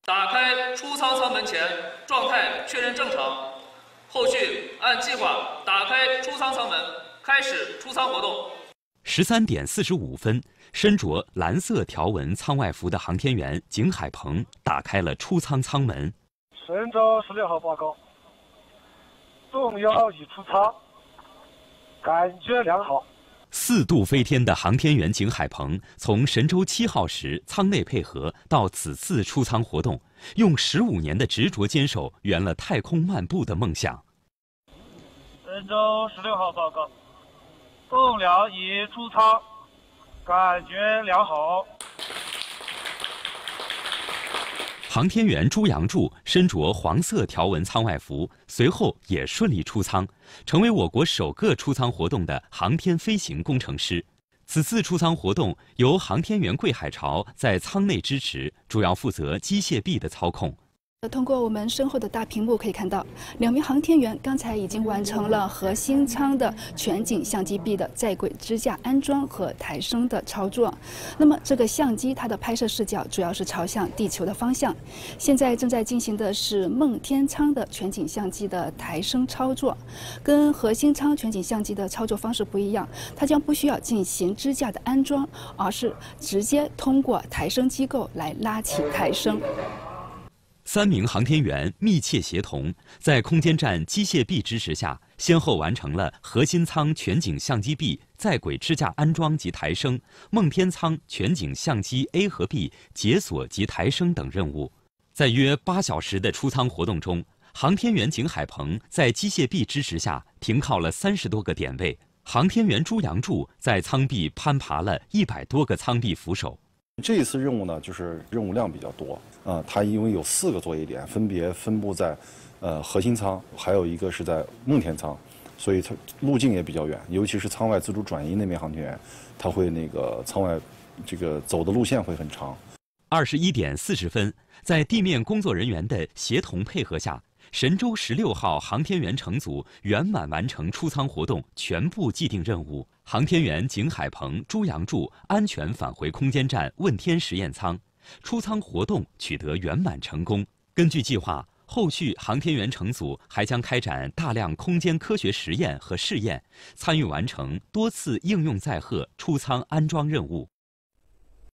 打开出舱舱门前，状态确认正常。后续按计划打开出舱舱门，开始出舱活动。 13点45分，身着蓝色条纹舱外服的航天员景海鹏打开了出舱舱门。 神舟16号报告，重要已出舱，感觉良好。 4度飞天的航天员景海鹏，从神舟7号时舱内配合到此次出舱活动，用15年的执着坚守，圆了太空漫步的梦想。 神舟16号报告，栋梁已出舱，感觉良好。 航天员朱杨柱身着黄色条纹舱外服，随后也顺利出舱，成为我国首个出舱活动的航天飞行工程师。此次出舱活动由航天员桂海潮在舱内支持，主要负责机械臂的操控。 通过我们身后的大屏幕可以看到，2名航天员刚才已经完成了核心舱的全景相机臂的在轨支架安装和抬升的操作。那么这个相机它的拍摄视角主要是朝向地球的方向。现在正在进行的是梦天舱的全景相机的抬升操作，跟核心舱全景相机的操作方式不一样，它将不需要进行支架的安装，而是直接通过抬升机构来拉起抬升。 3名航天员密切协同，在空间站机械臂支持下，先后完成了核心舱全景相机臂在轨支架安装及抬升、梦天舱全景相机 A 和 B 解锁及抬升等任务。在约8小时的出舱活动中，航天员景海鹏在机械臂支持下停靠了30多个点位，航天员朱杨柱在舱壁攀爬了100多个舱壁扶手。 这一次任务呢，就是任务量比较多它因为有4个作业点，分别分布在核心舱，还有一个是在梦天舱，所以它路径也比较远，尤其是舱外自主转移那名航天员，他会那个舱外这个走的路线会很长。 21点40分，在地面工作人员的协同配合下，神舟16号航天员乘组圆满完成出舱活动全部既定任务。航天员景海鹏、朱杨柱安全返回空间站问天实验舱，出舱活动取得圆满成功。根据计划，后续航天员乘组还将开展大量空间科学实验和试验，参与完成多次应用载荷出舱安装任务。